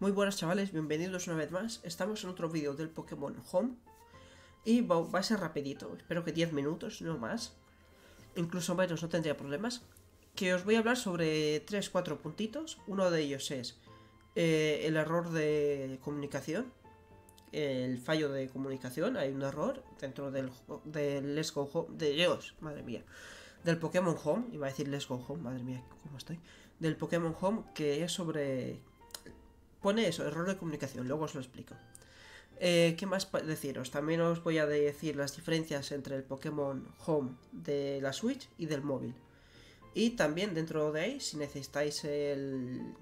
Muy buenas chavales, bienvenidos una vez más. Estamos en otro vídeo del Pokémon Home. Y va a ser rapidito, espero que 10 minutos, no más. Incluso menos, no tendría problemas. Que os voy a hablar sobre 3-4 puntitos. Uno de ellos es el error de comunicación. El fallo de comunicación, hay un error dentro del Let's Go Home. De Dios, madre mía. Del Pokémon Home, iba a decir Let's Go Home, madre mía, cómo estoy. Del Pokémon Home, que es sobre... Pone eso, error de comunicación, luego os lo explico. ¿Qué más deciros? También os voy a decir las diferencias entre el Pokémon Home de la Switch y del móvil. Y también dentro de ahí, si necesitáis el...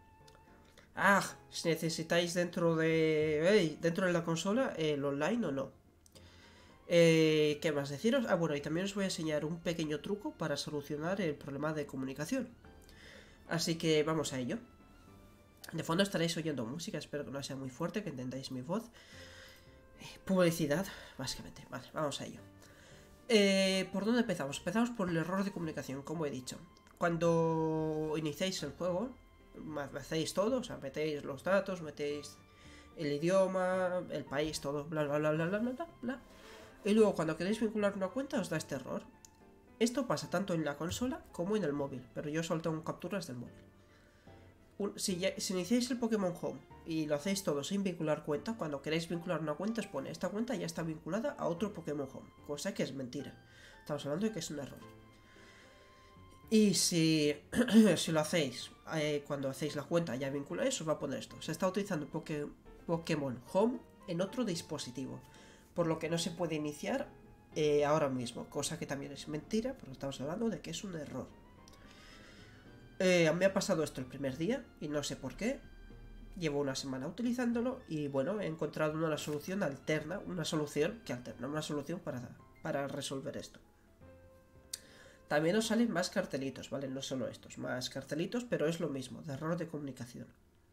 si necesitáis dentro de la consola el online o no. ¿Qué más deciros? Bueno, y también os voy a enseñar un pequeño truco para solucionar el problema de comunicación. Así que vamos a ello. De fondo estaréis oyendo música, espero que no sea muy fuerte, que entendáis mi voz. Publicidad, básicamente. Vale, vamos a ello. ¿Por dónde empezamos? Empezamos por el error de comunicación, como he dicho. Cuando iniciáis el juego, hacéis todo, o sea, metéis los datos, metéis el idioma, el país, todo, bla bla bla bla bla bla bla. Y luego cuando queréis vincular una cuenta os da este error. Esto pasa tanto en la consola como en el móvil, pero yo solo tengo capturas del móvil. Si iniciáis el Pokémon Home y lo hacéis todo sin vincular cuenta, cuando queréis vincular una cuenta os pone esta cuenta ya está vinculada a otro Pokémon Home, cosa que es mentira. Estamos hablando de que es un error. Y si lo hacéis cuando hacéis la cuenta ya vinculáis, os va a poner esto. Se está utilizando Pokémon Home en otro dispositivo, por lo que no se puede iniciar ahora mismo, cosa que también es mentira, pero estamos hablando de que es un error. Me ha pasado esto el primer día y no sé por qué. Llevo una semana utilizándolo y bueno, he encontrado una solución alterna, una solución para resolver esto. También os salen más cartelitos, ¿vale? No solo estos, más cartelitos, pero es lo mismo, de error de comunicación.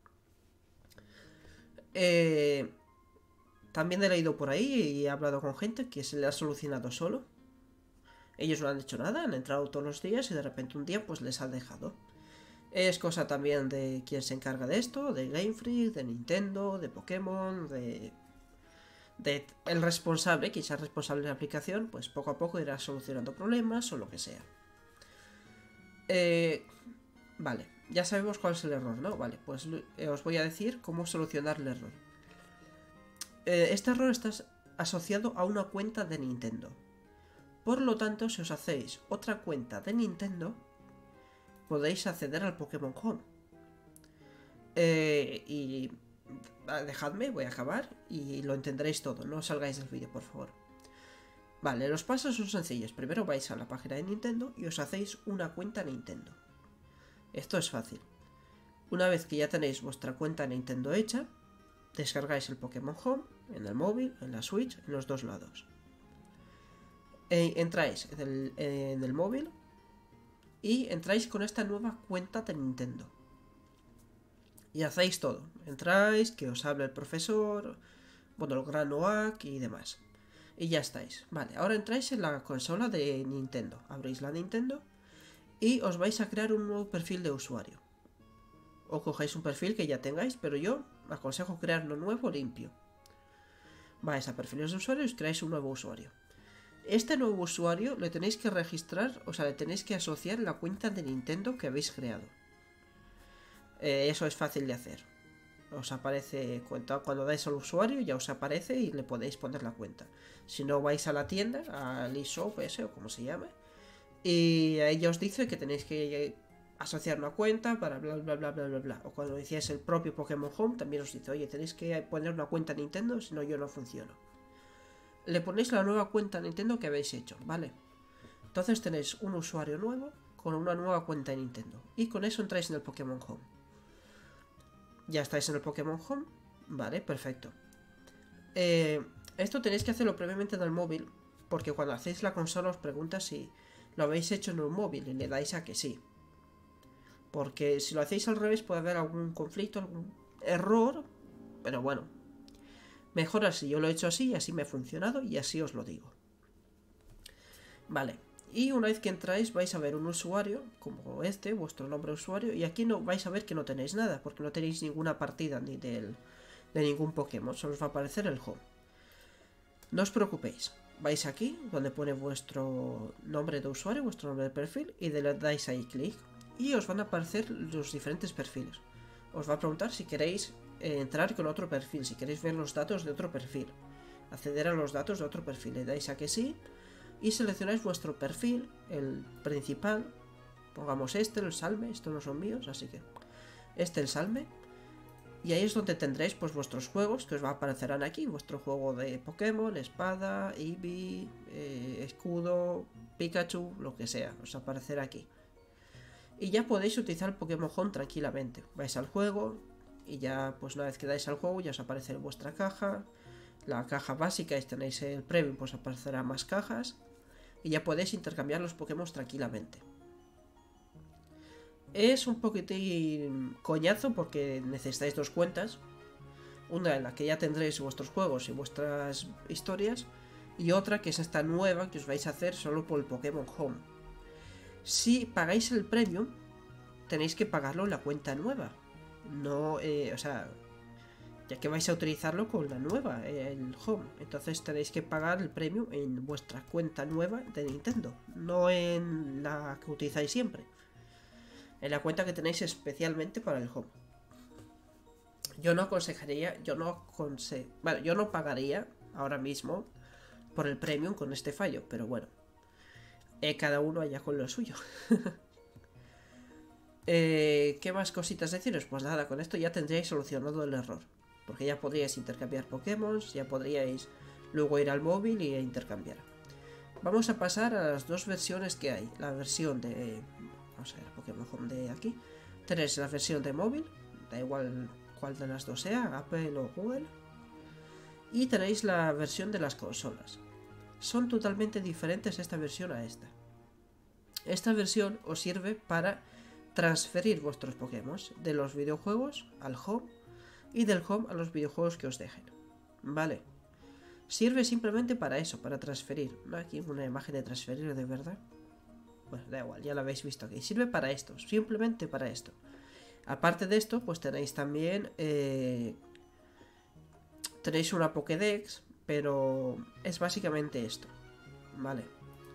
También he leído por ahí y he hablado con gente que se le ha solucionado solo. Ellos no han hecho nada, han entrado todos los días y de repente un día pues les ha dejado. Es cosa también de quien se encarga de esto, de Game Freak, de Nintendo, de Pokémon, de el responsable, quien sea responsable de la aplicación, pues poco a poco irá solucionando problemas o lo que sea. Vale, ya sabemos cuál es el error, ¿no? Vale, pues os voy a decir cómo solucionar el error. Este error está asociado a una cuenta de Nintendo. Por lo tanto, si os hacéis otra cuenta de Nintendo, podéis acceder al Pokémon Home. Y dejadme, voy a acabar y lo entenderéis todo, no salgáis del vídeo, por favor. Vale, los pasos son sencillos. Primero vais a la página de Nintendo y os hacéis una cuenta Nintendo. Esto es fácil. Una vez que ya tenéis vuestra cuenta Nintendo hecha, descargáis el Pokémon Home en el móvil, en la Switch, en los dos lados. Entráis en el móvil y entráis con esta nueva cuenta de Nintendo. Y hacéis todo. Entráis, que os hable el profesor, bueno, el gran OAK y demás. Y ya estáis. Vale, ahora entráis en la consola de Nintendo. Abrís la Nintendo y os vais a crear un nuevo perfil de usuario. O cogéis un perfil que ya tengáis, pero yo aconsejo crear uno nuevo limpio. Vais a perfiles de usuario y os creáis un nuevo usuario. Este nuevo usuario le tenéis que registrar, o sea, le tenéis que asociar la cuenta de Nintendo que habéis creado. Eso es fácil de hacer. Os aparece cuando dais al usuario, ya os aparece y le podéis poner la cuenta. Si no, vais a la tienda, al eShop ese o como se llame, y ahí ya os dice que tenéis que asociar una cuenta para bla bla bla bla bla bla. O cuando decíais el propio Pokémon Home, también os dice, oye, tenéis que poner una cuenta Nintendo, si no yo no funciono. Le ponéis la nueva cuenta Nintendo que habéis hecho, ¿vale? Entonces tenéis un usuario nuevo con una nueva cuenta de Nintendo. Y con eso entráis en el Pokémon Home. Ya estáis en el Pokémon Home. Vale, perfecto. Esto tenéis que hacerlo previamente en el móvil, porque cuando hacéis la consola os pregunta si lo habéis hecho en un móvil y le dais a que sí. Porque si lo hacéis al revés puede haber algún conflicto, algún error. Pero bueno, mejor así, yo lo he hecho así y así me ha funcionado y así os lo digo. Vale, Y una vez que entráis vais a ver un usuario como este, vuestro nombre de usuario, y aquí no vais a ver que no tenéis nada, porque no tenéis ninguna partida ni de ningún Pokémon, solo os va a aparecer el home. No os preocupéis, vais aquí donde pone vuestro nombre de usuario, vuestro nombre de perfil, y le dais ahí clic y os van a aparecer los diferentes perfiles. Os va a preguntar si queréis entrar con otro perfil, si queréis ver los datos de otro perfil, acceder a los datos de otro perfil, le dais a que sí y seleccionáis vuestro perfil, el principal, pongamos este, el Salme, estos no son míos, así que este el Salme, y ahí es donde tendréis pues vuestros juegos que os aparecerán aquí, vuestro juego de Pokémon, espada, Eevee, escudo, Pikachu, lo que sea, os aparecerá aquí. Y ya podéis utilizar el Pokémon Home tranquilamente, vais al juego y ya pues una vez que dais al juego ya os aparece vuestra caja, la caja básica y tenéis el premium pues aparecerá más cajas y ya podéis intercambiar los Pokémon tranquilamente. Es un poquitín coñazo porque necesitáis dos cuentas. Una en la que ya tendréis vuestros juegos y vuestras historias. Y otra que es esta nueva que os vais a hacer solo por el Pokémon Home. Si pagáis el premium, tenéis que pagarlo en la cuenta nueva. No, o sea, ya que vais a utilizarlo con la nueva, el Home. Entonces tenéis que pagar el premium en vuestra cuenta nueva de Nintendo. No en la que utilizáis siempre. En la cuenta que tenéis especialmente para el home. Yo no aconsejaría, bueno, yo no pagaría ahora mismo por el premium con este fallo, pero bueno, cada uno allá con lo suyo. ¿Qué más cositas deciros? Pues nada, con esto ya tendríais solucionado el error, porque ya podríais intercambiar Pokémon, ya podríais luego ir al móvil e intercambiar. Vamos a pasar a las dos versiones que hay, la versión de... Vamos a ver, Pokémon Home de aquí. Tenéis la versión de móvil, da igual cuál de las dos sea, Apple o Google. Y tenéis la versión de las consolas. Son totalmente diferentes esta versión a esta. Esta versión os sirve para transferir vuestros Pokémon de los videojuegos al home y del home a los videojuegos que os dejen. Vale. Sirve simplemente para eso, para transferir. Aquí una imagen de transferir de verdad. Bueno, da igual, ya lo habéis visto aquí. Sirve para esto, simplemente para esto. Aparte de esto, pues tenéis también... tenéis una Pokédex, pero es básicamente esto. Vale.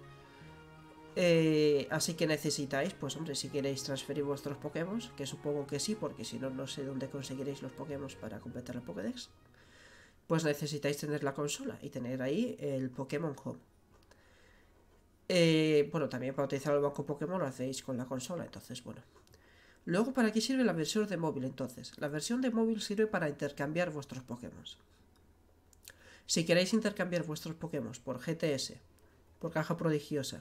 Así que necesitáis, pues hombre, si queréis transferir vuestros Pokémon, que supongo que sí, porque si no, no sé dónde conseguiréis los Pokémon para completar la Pokédex. Pues necesitáis tener la consola y tener ahí el Pokémon Home. Bueno, también para utilizar el banco Pokémon lo hacéis con la consola, entonces bueno. Luego, ¿para qué sirve la versión de móvil entonces? La versión de móvil sirve para intercambiar vuestros Pokémon. Si queréis intercambiar vuestros Pokémon por GTS, por caja prodigiosa,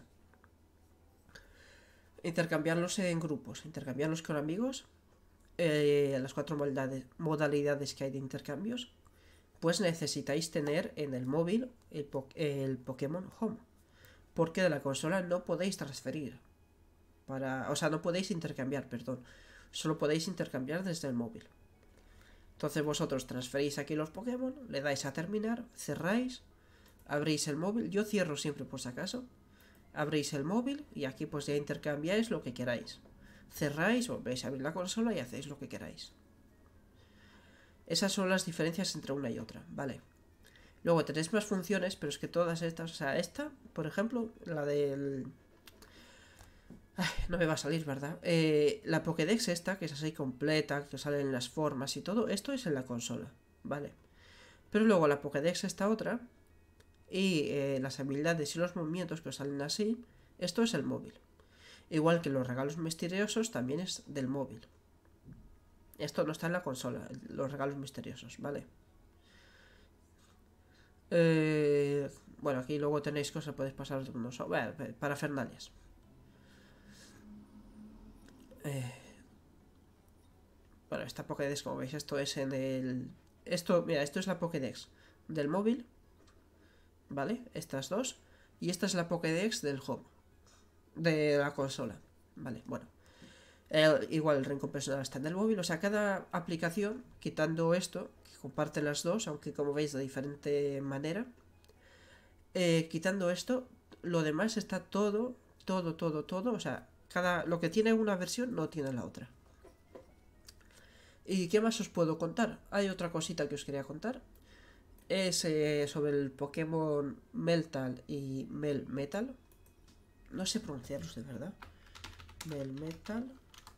intercambiarlos en grupos, intercambiarlos con amigos, las 4 modalidades que hay de intercambios, pues necesitáis tener en el móvil el Pokémon Home. Porque de la consola no podéis transferir. O sea, no podéis intercambiar, perdón. Solo podéis intercambiar desde el móvil. Entonces vosotros transferís aquí los Pokémon, le dais a terminar, cerráis, abrís el móvil. Yo cierro siempre por si acaso. Abrís el móvil y aquí pues ya intercambiáis lo que queráis. Cerráis, volvéis a abrir la consola y hacéis lo que queráis. Esas son las diferencias entre una y otra, ¿vale? Luego tenéis más funciones, pero es que todas estas, o sea, esta, por ejemplo, la del... Ay, no me va a salir, ¿verdad? La Pokédex esta, que es así completa, que salen las formas y todo, esto es en la consola, ¿vale? Pero luego la Pokédex esta otra, y las habilidades y los movimientos que os salen así, esto es el móvil. Igual que los regalos misteriosos también es del móvil. Esto no está en la consola, los regalos misteriosos, ¿vale? Bueno, aquí luego tenéis cosas, podéis pasar unos parafernalias. Bueno, esta Pokédex, como veis, esto es en el... Mira, esto es la Pokédex del móvil, ¿vale? Estas dos. Y esta es la Pokédex del home, de la consola, ¿vale? Bueno. Igual el rincón personal está en el móvil, o sea, cada aplicación, quitando esto, que comparte las dos, aunque como veis de diferente manera, quitando esto, lo demás está todo todo. O sea, lo que tiene una versión no tiene la otra. ¿Y qué más os puedo contar? Hay otra cosita que os quería contar. Es sobre el Pokémon Meltal y Melmetal. No sé pronunciarlos de verdad. Melmetal.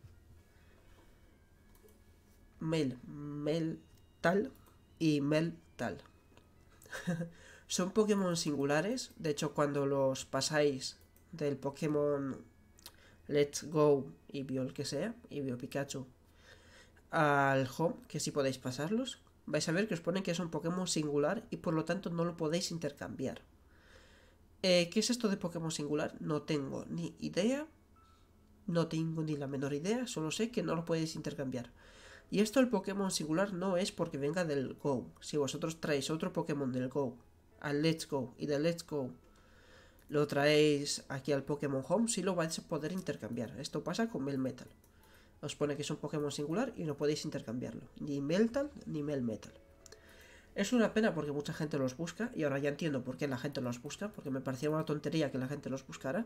Meltal y Meltal. Son Pokémon singulares. De hecho, cuando los pasáis del Pokémon Let's Go y Bio el que sea, y Bio Pikachu, al Home, que sí podéis pasarlos, vais a ver que os ponen que es un Pokémon singular y por lo tanto no lo podéis intercambiar. ¿Qué es esto de Pokémon singular? No tengo ni idea. No tengo ni la menor idea. Solo sé que no lo podéis intercambiar. Y esto el Pokémon singular no es porque venga del Go. Si vosotros traéis otro Pokémon del Go al Let's Go y del Let's Go lo traéis aquí al Pokémon Home, sí lo vais a poder intercambiar. Esto pasa con Melmetal. Os pone que es un Pokémon singular y no podéis intercambiarlo. Ni Meltal ni Melmetal. Es una pena porque mucha gente los busca. Y ahora ya entiendo por qué la gente los busca. Porque me parecía una tontería que la gente los buscara.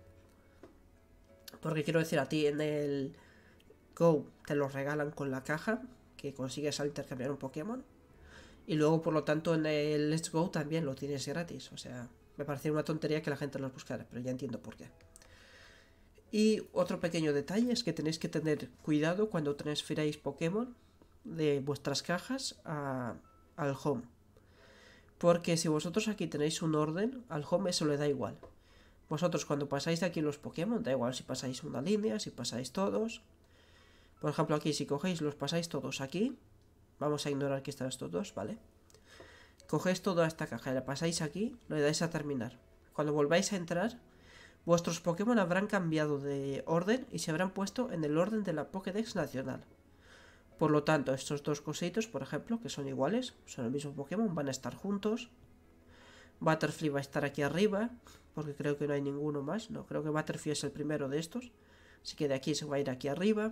Porque quiero decir, a ti en el Go te los regalan con la caja que consigues al intercambiar un Pokémon. Y luego, por lo tanto, en el Let's Go también lo tienes gratis. O sea, me parecía una tontería que la gente los buscara. Pero ya entiendo por qué. Y otro pequeño detalle es que tenéis que tener cuidado cuando transfiráis Pokémon de vuestras cajas al Home. Porque si vosotros aquí tenéis un orden, al Home eso le da igual. Vosotros cuando pasáis de aquí los Pokémon, da igual si pasáis una línea, si pasáis todos. Por ejemplo aquí si cogéis, los pasáis todos aquí. Vamos a ignorar que están estos dos, ¿vale? Cogéis toda esta caja y la pasáis aquí, le dais a terminar. Cuando volváis a entrar, vuestros Pokémon habrán cambiado de orden y se habrán puesto en el orden de la Pokédex nacional. Por lo tanto, estos dos cositos, por ejemplo, que son iguales, son el mismo Pokémon, van a estar juntos. Butterfree va a estar aquí arriba, porque creo que no hay ninguno más. No, creo que Butterfree es el primero de estos. Así que de aquí se va a ir aquí arriba.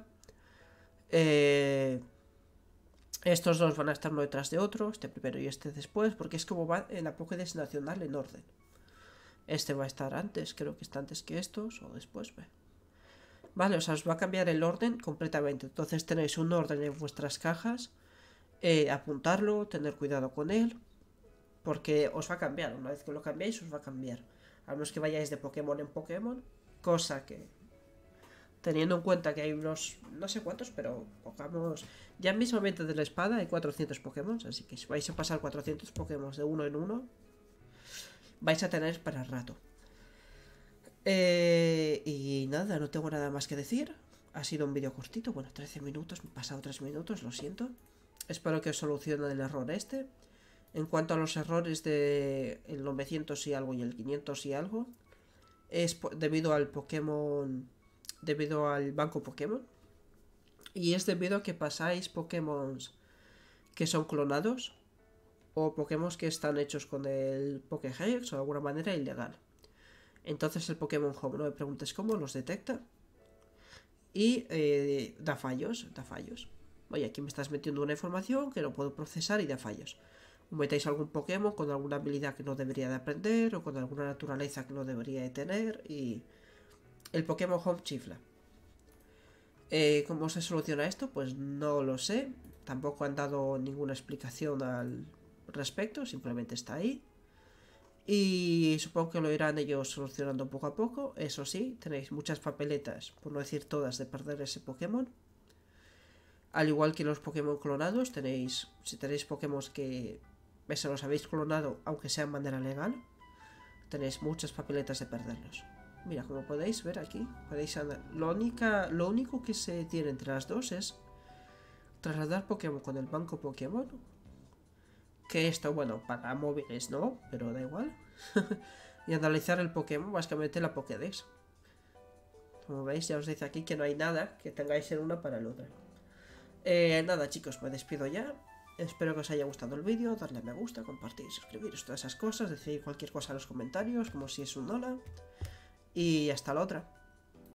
Estos dos van a estar uno detrás de otro, este primero y este después, porque es como va en la Pokédex nacional en orden. Este va a estar antes, creo que está antes que estos, o después, Vale, o sea, os va a cambiar el orden completamente. Entonces tenéis un orden en vuestras cajas, apuntarlo, tener cuidado con él, porque os va a cambiar. Una vez que lo cambiáis, os va a cambiar. A menos que vayáis de Pokémon en Pokémon, cosa que, teniendo en cuenta que hay unos, no sé cuántos, pero pongamos, ya mismamente de la espada hay 400 Pokémon, así que si vais a pasar 400 Pokémon de uno en uno, vais a tener para rato. Y nada, no tengo nada más que decir. Ha sido un vídeo cortito, bueno, 13 minutos, me he pasado 3 minutos, lo siento. Espero que os solucione el error este. En cuanto a los errores de el 900 y algo y el 500 y algo, es debido al Pokémon, debido al banco Pokémon. Y es debido a que pasáis Pokémon que son clonados o Pokémon que están hechos con el Pokéhex o de alguna manera ilegal. Entonces el Pokémon Home, no me preguntes cómo, los detecta y da fallos. Oye, aquí me estás metiendo una información que no puedo procesar y da fallos. Metéis algún Pokémon con alguna habilidad que no debería de aprender o con alguna naturaleza que no debería de tener y el Pokémon Home chifla. ¿Cómo se soluciona esto? Pues no lo sé. Tampoco han dado ninguna explicación al respecto, simplemente está ahí. Y supongo que lo irán ellos solucionando poco a poco. Eso sí, tenéis muchas papeletas, por no decir todas, de perder ese Pokémon. Al igual que los Pokémon clonados, si tenéis Pokémon que se los habéis clonado, aunque sea de manera legal, tenéis muchas papeletas de perderlos. Mira, como podéis ver aquí, podéis andar. Lo único que se tiene entre las dos es trasladar Pokémon con el banco Pokémon. Que esto, bueno, para móviles no, pero da igual. Y analizar el Pokémon, básicamente la Pokédex. Como veis, ya os dice aquí que no hay nada que tengáis en una para el otro. Nada, chicos, me despido ya. Espero que os haya gustado el vídeo, darle a me gusta, compartir, suscribiros, todas esas cosas, decir cualquier cosa en los comentarios, como si es un hola. Y hasta la otra.